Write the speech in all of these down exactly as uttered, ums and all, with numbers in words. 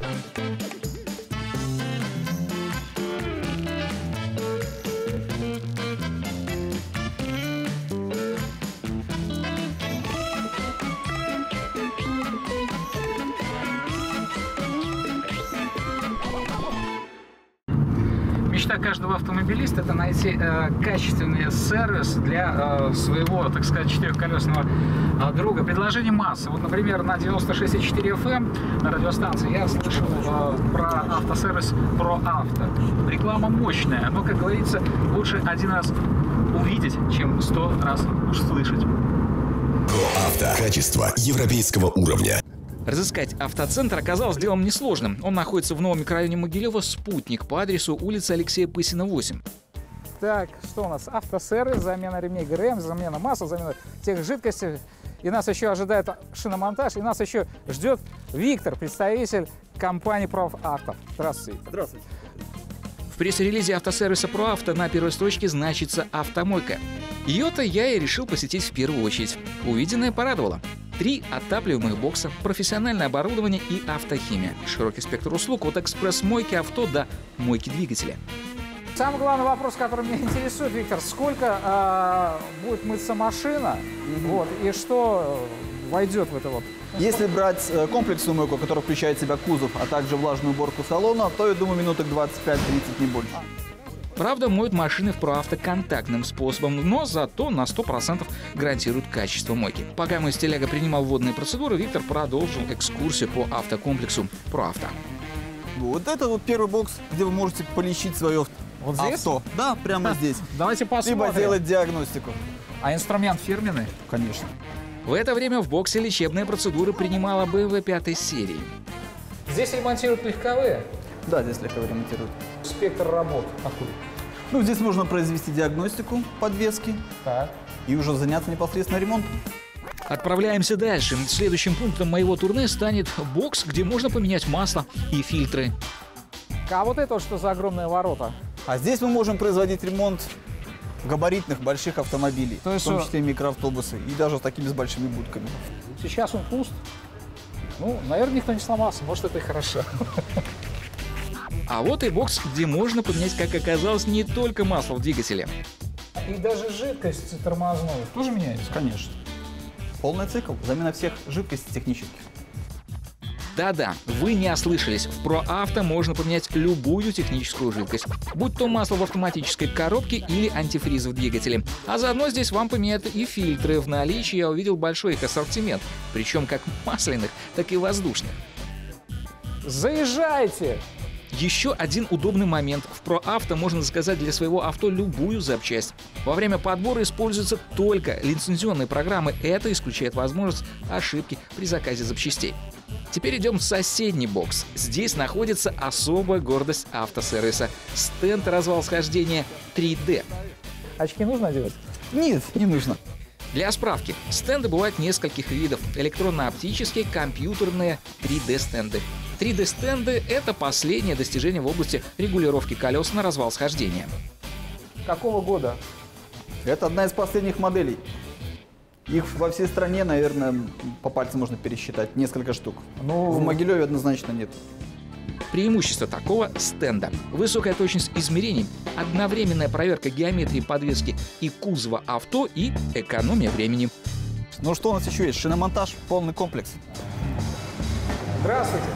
Мечта каждого автомобилиста — это найти э, качественный сервис для э, своего, так сказать, четырехколесного э, друга. Предложение массы. Вот, например, на девяносто шесть и четыре эф эм на радиостанции я слышал э, про автосервис ProAuto. Реклама мощная, но, как говорится, лучше один раз увидеть, чем сто раз услышать. ProAuto. Качество европейского уровня. Разыскать автоцентр оказалось делом несложным. Он находится в новом микрорайоне Могилева, Спутник, по адресу улица Алексея Пысина, восемь. Так, что у нас? Автосервис, замена ремней ГРМ, замена масла, замена тех жидкостей. И нас еще ожидает шиномонтаж, и нас еще ждет Виктор, представитель компании ProAuto. Здравствуйте. Здравствуйте. В пресс-релизе автосервиса ProAuto на первой строчке значится «Автомойка». Ее-то я и решил посетить в первую очередь. Увиденное порадовало. Три отапливаемых бокса, профессиональное оборудование и автохимия. Широкий спектр услуг от экспресс-мойки авто до мойки двигателя. Самый главный вопрос, который меня интересует, Виктор, сколько э, будет мыться машина, mm-hmm. вот, и что войдет в это вот? Если брать комплексную мойку, которая включает в себя кузов, а также влажную уборку салона, то, я думаю, минуток двадцать пять тридцать, не больше. Правда, моют машины в ProAuto контактным способом, но зато на сто процентов гарантируют качество мойки. Пока мой стиляга принимал водные процедуры, Виктор продолжил экскурсию по автокомплексу ProAuto. Вот это вот первый бокс, где вы можете полечить свое вот здесь? авто. Да, прямо здесь. Давайте посмотрим. Либо делать диагностику. А инструмент фирменный? Конечно. В это время в боксе лечебные процедуры принимала бэ эм вэ пятой серии. Здесь ремонтируют легковые? Да, здесь легко ремонтируют. Спектр работ откуда? Ну, здесь можно произвести диагностику подвески так. и уже заняться непосредственно ремонтом. Отправляемся дальше. Следующим пунктом моего турне станет бокс, где можно поменять масло и фильтры. А вот это вот что за огромные ворота? А здесь мы можем производить ремонт габаритных больших автомобилей, То есть, в том числе микроавтобусы, и даже с такими с большими будками. Сейчас он пуст. Ну, наверное, никто не сломался. Может, это и хорошо. А вот и бокс, где можно поменять, как оказалось, не только масло в двигателе. И даже жидкость тормозную тоже меняется? Конечно. Полный цикл, замена всех жидкостей технических. Да-да, вы не ослышались. В ProAuto можно поменять любую техническую жидкость. Будь то масло в автоматической коробке или антифриз в двигателе. А заодно здесь вам поменяют и фильтры. В наличии я увидел большой их ассортимент. Причем как масляных, так и воздушных. Заезжайте! Еще один удобный момент. В ProAuto можно заказать для своего авто любую запчасть. Во время подбора используются только лицензионные программы. Это исключает возможность ошибки при заказе запчастей. Теперь идем в соседний бокс. Здесь находится особая гордость автосервиса – стенд развал схождения три дэ. Очки нужно одевать? Нет, не нужно. Для справки, стенды бывают нескольких видов – электронно-оптические, компьютерные, три дэ стенды. три дэ стенды – это последнее достижение в области регулировки колес на развал схождения. Какого года? Это одна из последних моделей. Их во всей стране, наверное, по пальцам можно пересчитать, несколько штук. Ну... В Могилеве однозначно нет. Преимущество такого стенда – высокая точность измерений, одновременная проверка геометрии подвески и кузова авто и экономия времени. Ну что у нас еще есть? Шиномонтаж, полный комплекс. Здравствуйте.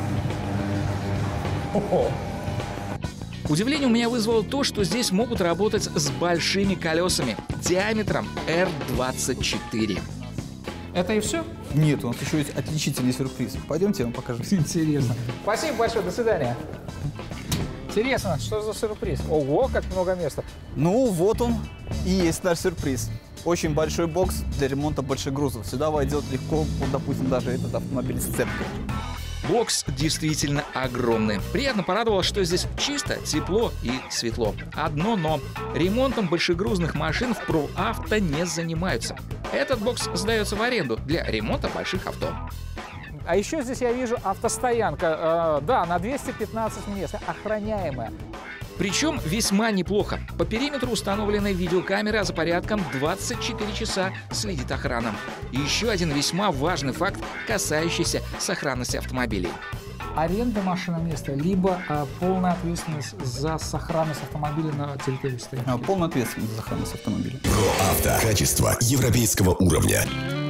О-о. Удивление у меня вызвало то, что здесь могут работать с большими колесами диаметром эр двадцать четыре. Это и все? Нет, у нас еще есть отличительный сюрприз. Пойдемте, я вам покажу. Интересно. Спасибо большое, до свидания. Интересно, что за сюрприз? Ого, как много места. Ну, вот он и есть наш сюрприз. Очень большой бокс для ремонта больших грузов. Сюда войдет легко, вот, допустим, даже этот автомобиль с цепкой. Бокс действительно огромный. Приятно порадовало, что здесь чисто, тепло и светло. Одно но. Ремонтом большегрузных машин в ProAuto не занимаются. Этот бокс сдается в аренду для ремонта больших авто. А еще здесь я вижу автостоянка. Э, да, на двести пятнадцать мест, охраняемая. Причем весьма неплохо. По периметру установлены видеокамеры, а за порядком двадцать четыре часа следит охрана. И еще один весьма важный факт, касающийся сохранности автомобилей. аренда машины места, либо а, полная ответственность за сохранность автомобиля на территории стоянки? А, полная ответственность за сохранность автомобиля. ПроАвто. Качество европейского уровня.